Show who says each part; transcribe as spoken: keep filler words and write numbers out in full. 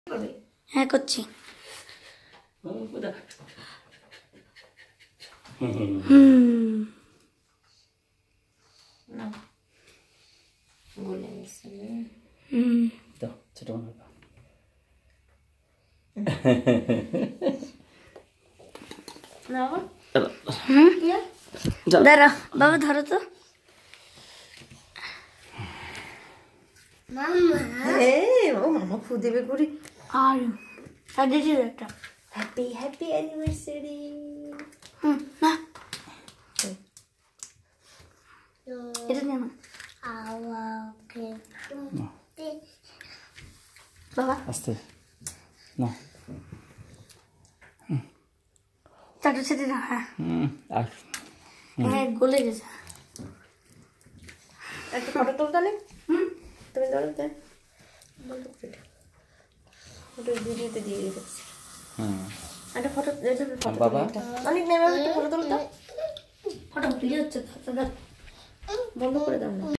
Speaker 1: হ্যাঁ করছি। হুম না বলে গেছে হুম তো ছোট মনে না হুম দাঁড়া বাবা ধরো তো মামা এই ও মামা ফু দেবে করে আর আর দিদি একটা হ্যাপি হ্যাপি অ্যানিভার্সারি হুম না এটা নিয়ে না বাবা আস্তে না চাটু ছেড়ে না হ্যাঁ আর হ্যাঁ গলে গেছে একটা ফটো তুলতে নেই হুম তুমি ধরো তো ফটো ভিডিওতে দিয়ে দিচ্ছি হুম একটা ফটো ফটো বাবা অনেক নেবে একটা ফটো তুলতে ফটো ভিডিও হচ্ছে বন্ধ করে দাও না